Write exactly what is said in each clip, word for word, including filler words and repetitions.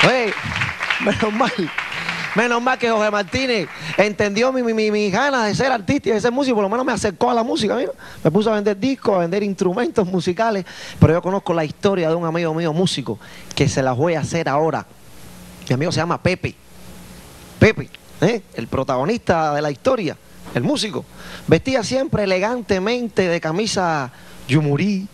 Oye, menos mal. Menos mal que Jorge Martínez entendió mi, mi, mi, mi ganas de ser artista y de ser músico. Por lo menos me acercó a la música, mira. Me puso a vender discos, a vender instrumentos musicales. Pero yo conozco la historia de un amigo mío músico que se las voy a hacer ahora. Mi amigo se llama Pepe. Pepe, ¿eh? El protagonista de la historia, el músico. Vestía siempre elegantemente de camisa yumurí,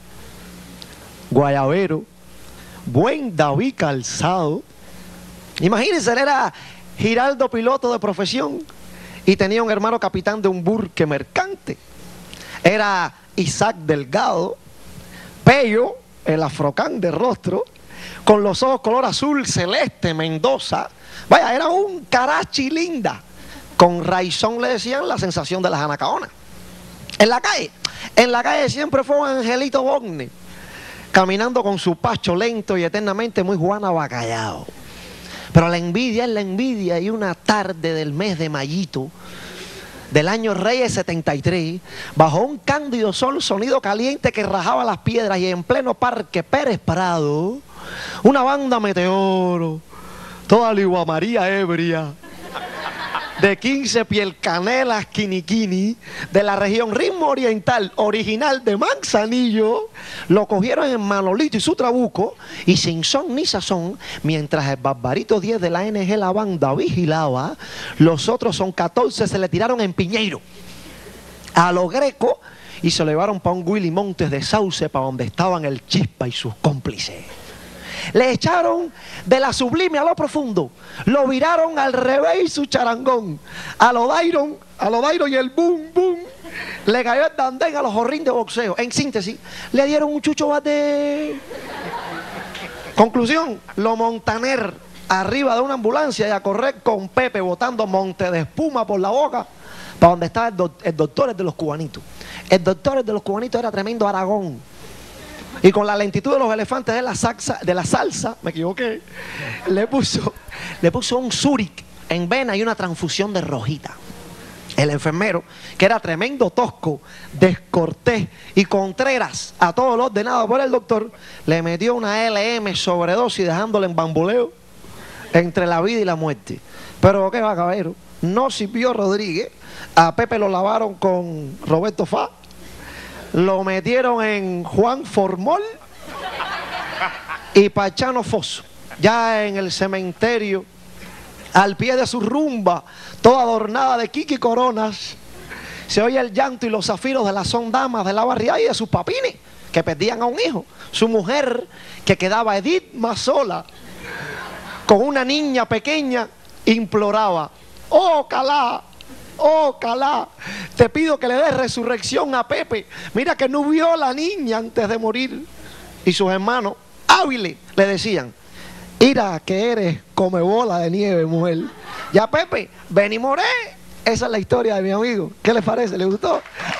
guayabero, buen David calzado. Imagínense, él era Giraldo piloto de profesión y tenía un hermano capitán de un burque mercante. Era Isaac Delgado, pello, el afrocán de rostro, con los ojos color azul celeste, Mendoza. Vaya, era un carachi linda. Con raizón le decían la sensación de las anacaonas. En la calle, en la calle siempre fue un angelito Bogne, caminando con su pacho lento y eternamente muy Juana Bacallao. Pero la envidia es la envidia, y una tarde del mes de mayito del año Reyes setenta y tres, bajo un cándido sol, sonido caliente que rajaba las piedras, y en pleno Parque Pérez Prado, una banda meteoro, toda ligua María ebria, de quince piel canelas quiniquini, de la región ritmo oriental, original de Manzanillo, lo cogieron en Manolito y su trabuco, y sin son ni sazón, mientras el Barbarito diez de la N G La Banda vigilaba, los otros son catorce se le tiraron en Piñeiro, a lo Greco, y se lo llevaron para un Willy Montes de Sauce, para donde estaban el Chispa y sus cómplices. Le echaron de la sublime a lo profundo, lo viraron al revés y su charangón, a lo Dairon, a lo Dairon y el boom, boom, le cayó el dandén a los jorrín de boxeo. En síntesis, le dieron un chucho bate. Conclusión, lo Montaner arriba de una ambulancia y a correr con Pepe botando monte de espuma por la boca para donde estaba el, do el doctor de los cubanitos. El doctor de los cubanitos era tremendo Aragón. Y con la lentitud de los elefantes de la salsa, de la salsa, me equivoqué, le puso, le puso un Zurich en vena y una transfusión de rojita. El enfermero, que era tremendo tosco, descortés y contreras a todo lo ordenado por el doctor, le metió una L M sobredosis dejándole en bamboleo entre la vida y la muerte. Pero qué va, caballero, no sirvió Rodríguez. A Pepe lo lavaron con Roberto Fá, lo metieron en Juan Formol y Pachano Foso, ya en el cementerio, al pie de su rumba, toda adornada de Kiki Coronas, se oye el llanto y los zafiros de las son damas de la barriada y de sus papines, que perdían a un hijo. Su mujer, que quedaba Edith más sola, con una niña pequeña, imploraba: ¡oh, Calá! ¡Oh, Calá! Te pido que le des resurrección a Pepe. Mira que no vio a la niña antes de morir. Y sus hermanos hábiles le decían: ira que eres come bola de nieve, mujer. Ya Pepe, ven y moré. Esa es la historia de mi amigo. ¿Qué les parece? ¿Le gustó?